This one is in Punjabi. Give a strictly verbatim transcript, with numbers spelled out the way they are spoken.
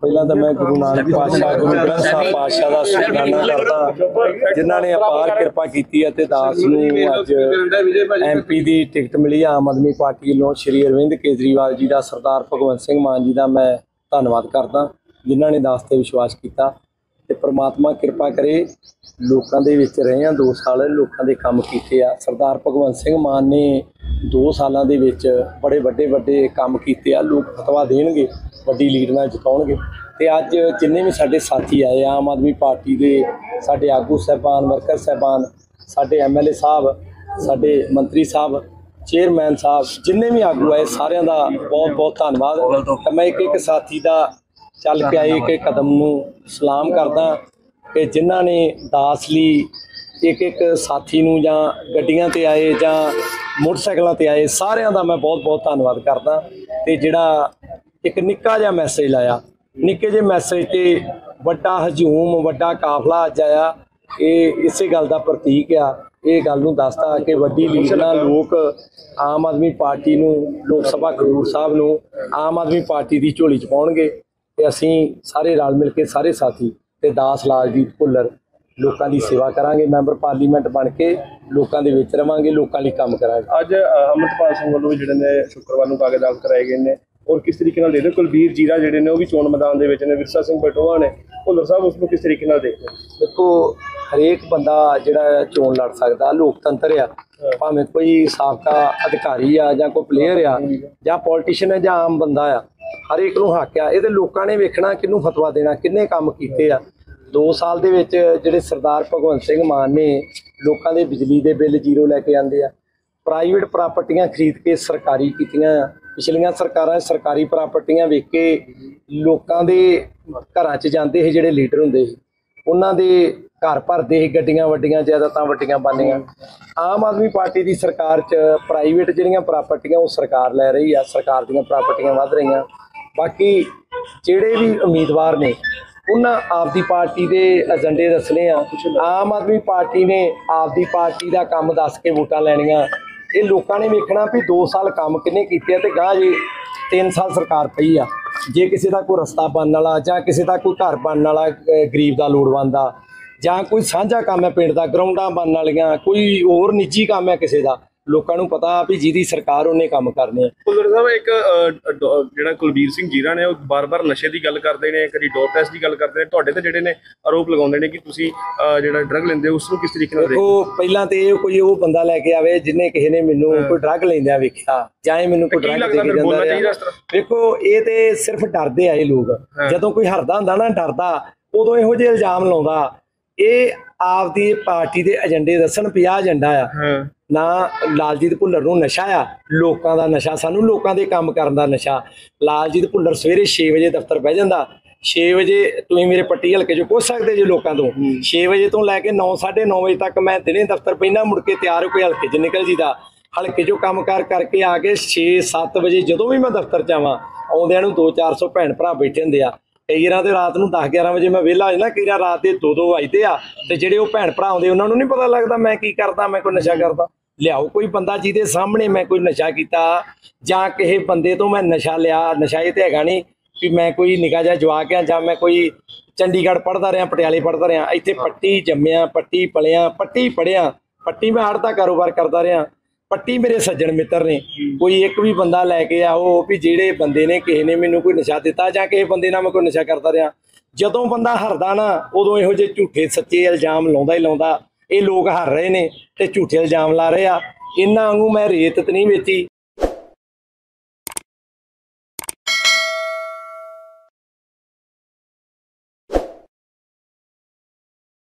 ਪਹਿਲਾਂ ਤਾਂ ਮੈਂ ਗੁਰੂ ਨਾਨਕ ਪਾਤਸ਼ਾਹ ਗੁਰੂ ਗ੍ਰੰਥ ਸਾਹਿਬ ਪਾਤਸ਼ਾਹ ਦਾ ਸ਼ੁਕਰਾਨਾ ਕਰਦਾ ਜਿਨ੍ਹਾਂ ਨੇ ਅਪਾਰ ਕਿਰਪਾ ਕੀਤੀ ਹੈ ਤੇ ਦਾਸ ਨੂੰ ਅੱਜ ਐਮਪੀ ਦੀ ਟਿਕਟ ਮਿਲੀ ਆਮ ਆਦਮੀ ਪਾਰਟੀ ਵੱਲੋਂ। ਸ਼੍ਰੀ ਅਰਵਿੰਦ ਕੇਜਰੀਵਾਲ ਜੀ ਦਾ, ਸਰਦਾਰ ਭਗਵੰਤ ਸਿੰਘ ਮਾਨ ਜੀ ਦਾ ਮੈਂ ਧੰਨਵਾਦ ਕਰਦਾ ਜਿਨ੍ਹਾਂ ਨੇ ਦਾਸ ਤੇ ਵਿਸ਼ਵਾਸ ਕੀਤਾ ਤੇ ਪ੍ਰਮਾਤਮਾ ਕਿਰਪਾ ਕਰੇ। ਲੋਕਾਂ ਦੇ ਵਿੱਚ ਰਹੇ ਆ ਦੋ ਸਾਲ, ਲੋਕਾਂ ਦੇ ਕੰਮ ਕੀਤੇ ਆ। ਸਰਦਾਰ ਭਗਵੰਤ ਸਿੰਘ ਮਾਨ ਨੇ ਦੋ ਸਾਲਾਂ ਦੇ ਵਿੱਚ ਬੜੇ ਵੱਡੇ ਵੱਡੇ ਕੰਮ ਕੀਤੇ ਆ। ਲੋਕ ਫਤਵਾ ਦੇਣਗੇ, ਵੱਡੀ ਲੀਡ ਨਾਲ ਜਿਤਾਉਣਗੇ। ਤੇ ਅੱਜ ਜਿੰਨੇ ਵੀ ਸਾਡੇ ਸਾਥੀ ਆਏ ਆਮ ਆਦਮੀ ਪਾਰਟੀ ਦੇ, ਸਾਡੇ ਆਗੂ ਸਾਹਿਬਾਨ, ਵਰਕਰ ਸਾਹਿਬਾਨ, ਸਾਡੇ ਐਮ ਐਲ ਏ ਸਾਹਿਬ, ਸਾਡੇ ਮੰਤਰੀ ਸਾਹਿਬ, ਚੇਅਰਮੈਨ ਸਾਹਿਬ, ਜਿੰਨੇ ਵੀ ਆਗੂ ਆਏ ਸਾਰਿਆਂ ਦਾ ਬਹੁਤ ਬਹੁਤ ਧੰਨਵਾਦ। ਤਾਂ ਮੈਂ ਇੱਕ ਇੱਕ ਸਾਥੀ ਦਾ ਚੱਲ ਕੇ ਆਏ ਇੱਕ ਇੱਕ ਕਦਮ ਨੂੰ ਸਲਾਮ ਕਰਦਾ ਕਿ ਜਿਨ੍ਹਾਂ ਨੇ ਦਾਸ ਲਈ ਇੱਕ ਇੱਕ ਸਾਥੀ ਨੂੰ ਜਾਂ ਗੱਡੀਆਂ ਤੇ ਆਏ ਜਾਂ ਮੋਟਰਸਾਈਕਲਾਂ ਤੇ ਆਏ, ਸਾਰਿਆਂ ਦਾ ਮੈਂ ਬਹੁਤ ਬਹੁਤ ਧੰਨਵਾਦ ਕਰਦਾ। ਤੇ ਜਿਹੜਾ ਇੱਕ ਨਿੱਕਾ ਜਿਹਾ ਮੈਸੇਜ ਲਾਇਆ, ਨਿੱਕੇ ਜਿਹੇ ਮੈਸੇਜ ਤੇ ਵੱਡਾ ਹਜੂਮ, ਵੱਡਾ ਕਾਫਲਾ ਅੱਜ ਆਇਆ, ਇਹ ਇਸੇ ਗੱਲ ਦਾ ਪ੍ਰਤੀਕ ਆ। ਇਹ ਗੱਲ ਨੂੰ ਦੱਸਦਾ ਕਿ ਵੱਡੀ ਲੀਡ ਨਾਲ ਲੋਕ ਆਮ ਆਦਮੀ ਪਾਰਟੀ ਨੂੰ, ਲੋਕ ਸਭਾ ਖਡੂਰ ਸਾਹਿਬ ਨੂੰ ਆਮ ਆਦਮੀ ਪਾਰਟੀ ਦੀ ਝੋਲੀ 'ਚ ਪਾਉਣਗੇ। ਤੇ ਅਸੀਂ ਸਾਰੇ ਰਲ ਮਿਲ ਕੇ ਸਾਰੇ ਸਾਥੀ ਤੇ ਦਾਸ ਲਾਲਜੀਤ ਭੁੱਲਰ ਲੋਕਾਂ ਦੀ ਸੇਵਾ ਕਰਾਂਗੇ। ਮੈਂਬਰ ਪਾਰਲੀਮੈਂਟ ਬਣ ਕੇ ਲੋਕਾਂ ਦੇ ਵਿੱਚ ਰਵਾਂਗੇ, ਲੋਕਾਂ ਲਈ ਕੰਮ ਕਰਾਂਗੇ। ਅੱਜ ਅੰਮ੍ਰਿਤਪਾਲ ਸਿੰਘ ਵੱਲੋਂ ਜਿਹੜੇ ਨੇ ਸ਼ੁੱਕਰਵਾਰ ਨੂੰ ਕਾਗਜ਼ ਦਾਖਲ ਕਰਾਏ ਗਏ ਨੇ, ਔਰ ਕਿਸ ਤਰੀਕੇ ਨਾਲ ਦੇਖਦੇ? ਕੁਲਬੀਰ ਜੀਰਾ ਜਿਹੜੇ ਨੇ ਉਹ ਵੀ ਚੋਣ ਮੈਦਾਨ ਦੇ ਵਿੱਚ ਨੇ, ਵਿਰਸਾ ਸਿੰਘ ਬਟੋਆ ਨੇ, ਭੁੱਲਰ ਸਾਹਿਬ ਉਸ ਨੂੰ ਕਿਸ ਤਰੀਕੇ ਨਾਲ ਦੇਖਦੇ? ਦੇਖੋ, ਹਰੇਕ ਬੰਦਾ ਜਿਹੜਾ ਚੋਣ ਲੜ ਸਕਦਾ, ਲੋਕਤੰਤਰ ਆ। ਭਾਵੇਂ ਕੋਈ ਸਾਬਕਾ ਅਧਿਕਾਰੀ ਆ ਜਾਂ ਕੋਈ ਪਲੇਅਰ ਆ ਜਾਂ ਪੋਲੀਟੀਸ਼ੀਅਨ ਹੈ ਜਾਂ ਆਮ ਬੰਦਾ ਆ, ਹਰੇਕ ਨੂੰ ਹੱਕ ਆ। ਇਹਦੇ ਲੋਕਾਂ ਨੇ ਵੇਖਣਾ ਕਿਹਨੂੰ ਫਤਵਾ ਦੇਣਾ, ਕਿੰਨੇ ਕੰਮ ਕੀਤੇ ਆ। ਦੋ ਸਾਲ ਦੇ ਵਿੱਚ ਜਿਹੜੇ ਸਰਦਾਰ ਭਗਵੰਤ ਸਿੰਘ ਮਾਨ ਨੇ ਲੋਕਾਂ ਦੇ ਬਿਜਲੀ ਦੇ ਬਿੱਲ ਜ਼ੀਰੋ ਲੈ ਕੇ ਆਂਦੇ ਆ, ਪ੍ਰਾਈਵੇਟ ਪ੍ਰਾਪਰਟੀਆਂ ਖਰੀਦ ਕੇ ਸਰਕਾਰੀ ਕੀਤੀਆਂ ਆ। ਪਿਛਲੀਆਂ ਸਰਕਾਰਾਂ ਸਰਕਾਰੀ ਪ੍ਰਾਪਰਟੀਆਂ ਵੇਖ ਕੇ ਲੋਕਾਂ ਦੇ ਘਰਾਂ 'ਚ ਜਾਂਦੇ ਸੀ, ਜਿਹੜੇ ਲੀਡਰ ਹੁੰਦੇ ਸੀ ਉਹਨਾਂ ਦੇ ਘਰ ਭਰਦੇ ਸੀ, ਗੱਡੀਆਂ ਵੱਡੀਆਂ, ਜਾਇਦਾਦਾਂ ਵੱਡੀਆਂ ਬਣੀਆਂ। ਆਮ ਆਦਮੀ ਪਾਰਟੀ ਦੀ ਸਰਕਾਰ 'ਚ ਪ੍ਰਾਈਵੇਟ ਜਿਹੜੀਆਂ ਪ੍ਰਾਪਰਟੀਆਂ ਉਹ ਸਰਕਾਰ ਲੈ ਰਹੀ ਆ, ਸਰਕਾਰ ਦੀਆਂ ਪ੍ਰਾਪਰਟੀਆਂ ਵੱਧ ਰਹੀਆਂ। ਬਾਕੀ ਜਿਹੜੇ ਵੀ ਉਮੀਦਵਾਰ ਨੇ ਉਹਨਾਂ ਆਪਦੀ ਪਾਰਟੀ ਦੇ ਏਜੰਡੇ ਦੱਸਣੇ ਆ। ਆਮ ਆਦਮੀ ਪਾਰਟੀ ਨੇ ਆਪਦੀ ਪਾਰਟੀ ਦਾ ਕੰਮ ਦੱਸ ਕੇ ਵੋਟਾਂ ਲੈਣੀਆਂ। ਇਹ ਲੋਕਾਂ ਨੇ ਵੇਖਣਾ ਵੀ ਦੋ ਸਾਲ ਕੰਮ ਕਿੰਨੇ ਕੀਤੇ ਆ ਤੇ ਗਾਂ ਜੇ ਤਿੰਨ ਸਾਲ ਸਰਕਾਰ ਪਈ ਆ। ਜੇ ਕਿਸੇ ਦਾ ਕੋਈ ਰਸਤਾ ਬਣਨ ਵਾਲਾ ਜਾਂ ਕਿਸੇ ਦਾ ਕੋਈ ਘਰ ਬਣਨ ਵਾਲਾ, ਗਰੀਬ ਦਾ ਲੋੜਵੰਦ ਆ, ਜਾਂ ਕੋਈ ਸਾਂਝਾ ਕੰਮ ਹੈ ਪਿੰਡ ਦਾ, ਗਰਾਊਂਡਾਂ ਬਣਨ ਵਾਲੀਆਂ, ਕੋਈ ਹੋਰ ਨਿੱਜੀ ਕੰਮ ਹੈ ਕਿਸੇ ਦਾ, ਲੋਕਾਂ ਨੂੰ ਪਤਾ ਵੀ ਜਿਹਦੀ ਸਰਕਾਰ ਉਹਨੇ ਕੰਮ ਕਰਨੇ ਆ। ਭੁੱਲਰ ਸਾਹਿਬ, ਇੱਕ ਜਿਹੜਾ ਕੁਲਬੀਰ ਸਿੰਘ ਜੀਰਾ ਨੇ ਉਹ ਬਾਰ-ਬਾਰ ਨਸ਼ੇ ਦੀ ਗੱਲ ਕਰਦੇ ਨੇ, ਕਦੀ ਡੋਪ ਟੈਸਟ ਦੀ ਗੱਲ ਕਰਦੇ ਨੇ, ਤੁਹਾਡੇ ਤੇ ਜਿਹੜੇ ਨੇ ਆਰੋਪ ਲਗਾਉਂਦੇ ਨੇ ਕਿ ਤੁਸੀਂ ਜਿਹੜਾ ਡਰੱਗ ਲੈਂਦੇ ਹੋ ਉਸ ਨੂੰ ਕਿਸ ਤਰੀਕੇ ਨਾਲ ਦੇਖਦੇ? ਉਹ ਪਹਿਲਾਂ ਤੇ ਇਹ ਕੋਈ ਉਹ ਬੰਦਾ ਲੈ ਕੇ ਆਵੇ ਜਿਹਨੇ ਕਿਸੇ ਨੇ ਮੈਨੂੰ ਕੋਈ ਡਰੱਗ ਲੈਂਦਿਆਂ ਵੇਖਿਆ ਜਾਂ ਇਹ ਮੈਨੂੰ ਕੋਈ ਡਰੱਗ ਦੇ ਕੇ ਜਾਂਦਾ ਰਿਹਾ। ਵੇਖੋ, ਇਹ ਤੇ ਸਿਰਫ ਡਰਦੇ ਆ ਇਹ ਲੋਕ। ਜਦੋਂ ਕੋਈ ਹਰਦਾ ਹੁੰਦਾ ਨਾ, ਡਰਦਾ, ਉਦੋਂ ਇਹੋ ਜਿਹੇ ਇਲਜ਼ਾਮ ਲਾਉਂਦਾ। ਇਹ ਆਪਦੀ ਪਾਰਟੀ ਦੇ ਏਜੰਡੇ ਦੱਸਣ, ਪੰਜਾਹ ਏਜੰਡਾ ਆ ਨਾ। ਲਾਲਜੀਤ ਭੁੱਲਰ ਨੂੰ ਨਸ਼ਾ ਆ, ਲੋਕਾਂ ਦਾ ਨਸ਼ਾ, ਸਾਨੂੰ ਲੋਕਾਂ ਦੇ ਕੰਮ ਕਰਨ ਦਾ ਨਸ਼ਾ। ਲਾਲਜੀਤ ਭੁੱਲਰ ਸਵੇਰੇ ਛੇ ਵਜੇ ਦਫ਼ਤਰ ਬਹਿ ਜਾਂਦਾ। ਛੇ ਵਜੇ ਤੁਸੀਂ ਮੇਰੇ ਪੱਟੀ ਹਲਕੇ 'ਚ ਪੁੱਛ ਸਕਦੇ ਜੇ ਲੋਕਾਂ ਤੋਂ। ਛੇ ਵਜੇ ਤੋਂ ਲੈ ਕੇ ਨੌ ਸਾਢੇ ਨੌ ਵਜੇ ਤੱਕ ਮੈਂ ਦਿਨੇ ਦਫ਼ਤਰ ਪੈਂਦਾ, ਮੁੜ ਕੇ ਤਿਆਰ ਹੋ ਕੇ ਹਲਕੇ 'ਚ ਨਿਕਲ ਜੀਦਾ। ਹਲਕੇ 'ਚੋਂ ਕੰਮ ਕਾਰ ਕਰਕੇ ਆ ਕੇ ਛੇ ਸੱਤ ਵਜੇ ਜਦੋਂ ਵੀ ਮੈਂ ਦਫ਼ਤਰ 'ਚ ਆਵਾਂ, ਆਉਂਦਿਆਂ ਨੂੰ ਦੋ ਚਾਰ ਸੌ ਭੈਣ ਭਰਾ ਬੈਠੇ ਹੁੰਦੇ ਆ। ਕਈ ਵਾਰਾਂ ਤੇ ਰਾਤ ਨੂੰ ਦਸ ਗਿਆਰਾਂ ਵਜੇ ਮੈਂ ਵਿਹਲਾ ਹੋ ਜਾਂਦਾ, ਕਈ ਵਾਰ ਰਾਤ ਦੇ ਦੋ ਦੋ ਵੱਜਦੇ ਆ। ਤੇ ਜਿਹੜੇ ਉਹ ਭੈਣ ਭਰਾ ਆਉਂਦੇ ਉਹਨਾਂ ਨੂੰ ਨਹੀਂ ਪਤਾ ਲੱਗਦਾ ਮੈਂ ਕੀ ਕਰਦਾ, ਮੈਂ ਕੋਈ ਨਸ਼ਾ ਕਰਦਾ। ਲਿਆਓ ਕੋਈ ਬੰਦਾ ਜਿਹਦੇ ਸਾਹਮਣੇ ਮੈਂ ਕੋਈ ਨਸ਼ਾ ਕੀਤਾ ਜਾਂ ਕਿਸੇ ਬੰਦੇ ਤੋਂ ਮੈਂ ਨਸ਼ਾ ਲਿਆ। ਨਸ਼ਾ ਇਹ ਤੇ ਹੈਗਾ ਨਹੀਂ ਵੀ ਮੈਂ ਕੋਈ ਨਿੱਕਾ ਜਿਹਾ ਜਵਾਕ ਆ ਜਾਂ ਮੈਂ ਕੋਈ ਚੰਡੀਗੜ੍ਹ ਪੜ੍ਹਦਾ ਰਿਹਾ, ਪਟਿਆਲੇ ਪੜ੍ਹਦਾ ਰਿਹਾ। ਇੱਥੇ ਪੱਟੀ ਜੰਮਿਆ, ਪੱਟੀ ਪਲਿਆ, ਪੱਟੀ ਪੜ੍ਹਿਆ, ਪੱਟੀ ਮੈਂ ਆੜ੍ਹ ਦਾ ਕਾਰੋਬਾਰ ਕਰਦਾ ਰਿਹਾ। ਪੱਟੀ ਮੇਰੇ ਸੱਜਣ ਮਿੱਤਰ ਨੇ। ਕੋਈ ਇੱਕ ਵੀ ਬੰਦਾ ਲੈ ਕੇ ਆਓ ਵੀ ਜਿਹੜੇ ਬੰਦੇ ਨੇ ਕਿਸੇ ਨੇ ਮੈਨੂੰ ਕੋਈ ਨਸ਼ਾ ਦਿੱਤਾ ਜਾਂ ਕਿਸੇ ਬੰਦੇ ਨਾਲ ਮੈਂ ਕੋਈ ਨਸ਼ਾ ਕਰਦਾ ਰਿਹਾ। ਜਦੋਂ ਬੰਦਾ ਹਰਦਾ ਨਾ, ਉਦੋਂ ਇਹੋ ਜਿਹੇ ਝੂਠੇ ਸੱਚੇ ਇਲਜ਼ਾਮ ਲਾਉਂਦਾ ਹੀ ਲਾਉਂਦਾ। ਇਹ ਲੋਕ ਹਰ ਰਹੇ ਨੇ ਤੇ ਝੂਠੇ ਇਲਜ਼ਾਮ ਲਾ ਰਹੇ ਆ। ਇਹਨਾਂ ਵਾਂਗੂ ਮੈਂ ਰੇਤ ਤੇ ਨਹੀਂ ਵੇਚੀ,